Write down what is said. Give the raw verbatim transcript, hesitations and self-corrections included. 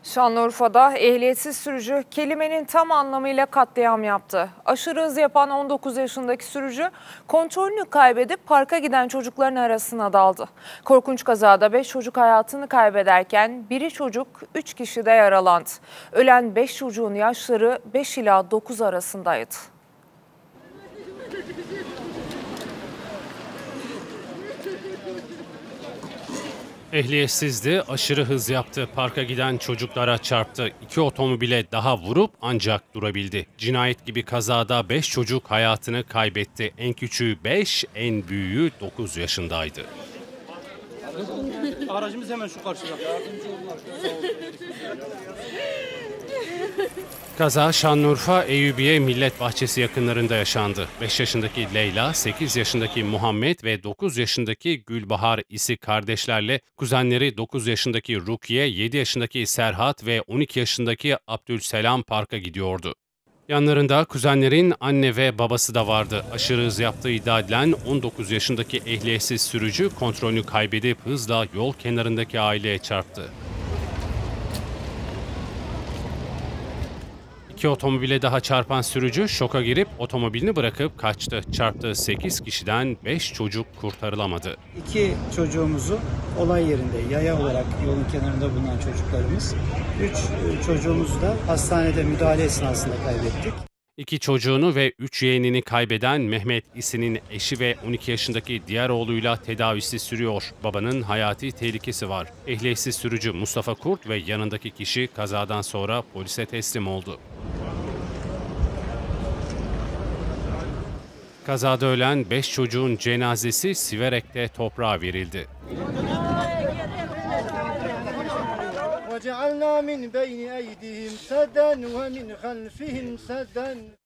Şanlıurfa'da ehliyetsiz sürücü kelimenin tam anlamıyla katliam yaptı. Aşırı hız yapan on dokuz yaşındaki sürücü kontrolünü kaybedip parka giden çocukların arasına daldı. Korkunç kazada beş çocuk hayatını kaybederken biri çocuk, üç kişi de yaralandı. Ölen beş çocuğun yaşları beş ila dokuz arasındaydı. Ehliyetsizdi, aşırı hız yaptı, parka giden çocuklara çarptı. İki otomobile daha vurup ancak durabildi. Cinayet gibi kazada beş çocuk hayatını kaybetti. En küçüğü beş, en büyüğü dokuz yaşındaydı. Aracımız hemen şu karşıda. Kaza Şanlıurfa Eyyubiye Millet Bahçesi yakınlarında yaşandı. beş yaşındaki Leyla, sekiz yaşındaki Muhammed ve dokuz yaşındaki Gülbahar isi kardeşlerle kuzenleri dokuz yaşındaki Rukiye, yedi yaşındaki Serhat ve on iki yaşındaki Abdülselam parka gidiyordu. Yanlarında kuzenlerin anne ve babası da vardı. Aşırı hız yaptığı iddia edilen on dokuz yaşındaki ehliyetsiz sürücü kontrolünü kaybedip hızla yol kenarındaki aileye çarptı. İki otomobile daha çarpan sürücü şoka girip otomobilini bırakıp kaçtı. Çarptığı sekiz kişiden beş çocuk kurtarılamadı. İki çocuğumuzu olay yerinde yaya olarak yolun kenarında bulunan çocuklarımız, üç çocuğumuzu da hastanede müdahale esnasında kaybettik. İki çocuğunu ve üç yeğenini kaybeden Mehmet İsi'nin eşi ve on iki yaşındaki diğer oğluyla tedavisi sürüyor. Babanın hayati tehlikesi var. Ehliyetsiz sürücü Mustafa Kurt ve yanındaki kişi kazadan sonra polise teslim oldu. Kazada ölen beş çocuğun cenazesi Siverek'te toprağa verildi. وَجَعَلْنَا مِنْ بَيْنِ أَيْدِيهِمْ سَدًّا وَمِنْ خَلْفِهِمْ سَدًّا